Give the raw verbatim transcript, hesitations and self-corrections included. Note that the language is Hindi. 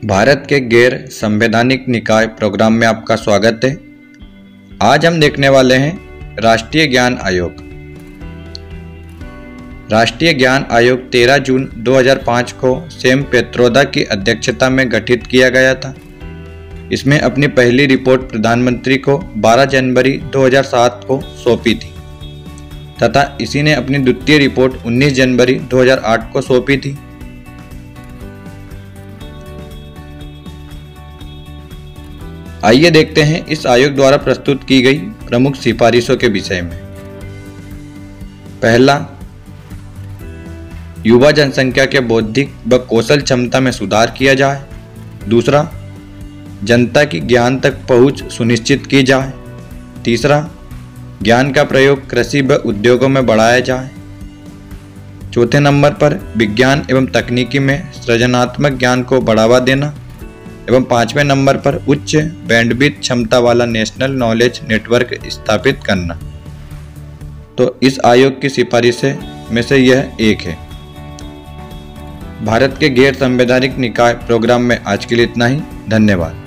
भारत के गैर संवैधानिक निकाय प्रोग्राम में आपका स्वागत है। आज हम देखने वाले हैं राष्ट्रीय ज्ञान आयोग। राष्ट्रीय ज्ञान आयोग तेरह जून दो हज़ार पाँच को सैम पित्रोदा की अध्यक्षता में गठित किया गया था। इसमें अपनी पहली रिपोर्ट प्रधानमंत्री को बारह जनवरी दो हज़ार सात को सौंपी थी तथा इसी ने अपनी द्वितीय रिपोर्ट उन्नीस जनवरी दो हज़ार आठ को सौंपी थी। आइए देखते हैं इस आयोग द्वारा प्रस्तुत की गई प्रमुख सिफारिशों के विषय में। पहला, युवा जनसंख्या के बौद्धिक व कौशल क्षमता में सुधार किया जाए। दूसरा, जनता की ज्ञान तक पहुंच सुनिश्चित की जाए। तीसरा, ज्ञान का प्रयोग कृषि व उद्योगों में बढ़ाया जाए। चौथे नंबर पर विज्ञान एवं तकनीकी में सृजनात्मक ज्ञान को बढ़ावा देना। एवं पांचवें नंबर पर उच्च बैंडविड्थ क्षमता वाला नेशनल नॉलेज नेटवर्क स्थापित करना। तो इस आयोग की सिफारिशें में से यह एक है। भारत के गैर संवैधानिक निकाय प्रोग्राम में आज के लिए इतना ही। धन्यवाद।